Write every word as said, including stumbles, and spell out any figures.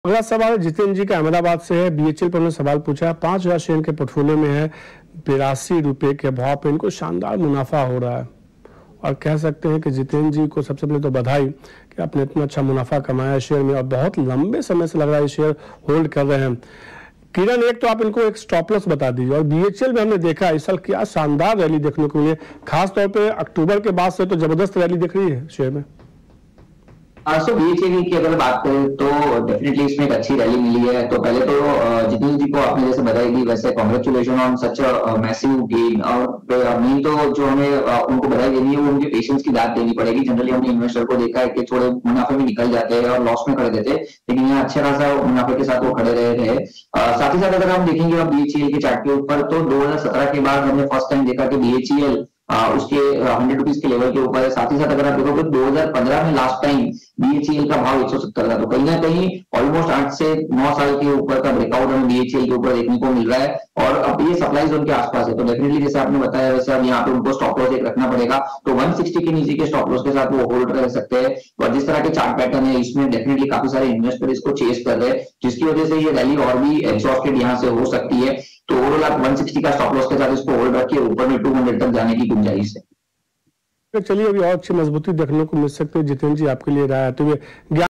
अगला सवाल जितेंद्र जी का अहमदाबाद से है। बीएचईएल पर उन्होंने सवाल पूछा है, पांच हजार शेयर के पोर्टफोलियो में है, बिरासी रुपए के भाव पे इनको शानदार मुनाफा हो रहा है और कह सकते हैं कि जितेंद्र जी को सबसे पहले तो बधाई कि आपने इतना अच्छा मुनाफा कमाया शेयर में और बहुत लंबे समय से लग रहा है शेयर होल्ड कर रहे हैं। किरण, एक तो आप इनको एक स्टॉप लॉस बता दीजिए। और बीएचईएल में हमने देखा इस साल क्या शानदार रैली देखने को मिली, खासतौर पर अक्टूबर के बाद से तो जबरदस्त रैली दिख रही है शेयर में। सो बीएचईएल की अगर बात करें तो डेफिनेटली इसमें एक अच्छी रैली मिली है। तो पहले तो जितेंद्र जी को आपने जैसे बधाई दी, वैसे congratulation on such a massive gain. और मेन तो जो हमें उनको बधाई देनी है वो उनके पेशेंस की दाद देनी पड़ेगी। जनरली हमने इन्वेस्टर को देखा है कि थोड़े मुनाफे में निकल जाते हैं और लॉस में खड़े देते हैं, लेकिन यहाँ अच्छा खासा मुनाफे के साथ वो खड़े रहे थे। साथ ही साथ अगर हम देखेंगे अब बीएचईएल के चार्ट के ऊपर तो दो हजार सत्रह के बाद हमने फर्स्ट टाइम देखा कि बीएचईएल उसके हंड्रेड रुपीज के लेवल के ऊपर है। साथ ही साथ अगर आप देखोगे दो हजार पंद्रह में लास्ट टाइम बीएचईएल का भाव एक सौ सत्तर था। तो कहीं ना कहीं ऑलमोस्ट आठ से नौ साल के ऊपर का ब्रेकआउट हमें बीएचईएल के ऊपर देखने को मिल रहा है और अब ये सप्लाई जोन के आसपास है। तो डेफिनेटली जैसे आपने बताया वैसे अब यहाँ पे उनको स्टॉप लॉस एक रखना पड़ेगा। तो एक सौ साठ के नीचे के स्टॉप लॉस के साथ वो होल्ड रह सकते हैं। और जिस तरह के चार्ट पैटर्न है इसमें डेफिनेटली काफी सारे इन्वेस्टर इसको चेस कर रहे हैं, जिसकी वजह से ये रैली और भी एग्जॉस्टेड यहाँ से हो सकती है। तो ओवरऑल आप एक सौ साठ का स्टॉप लॉस के साथ इसको होल्ड रखिए, ऊपर में दो सौ तक जाने की गुंजाइश है। चलिए अभी और अच्छी मजबूती देखने को मिल सकती है। जितेंद्र जी आपके लिए राय आते हुए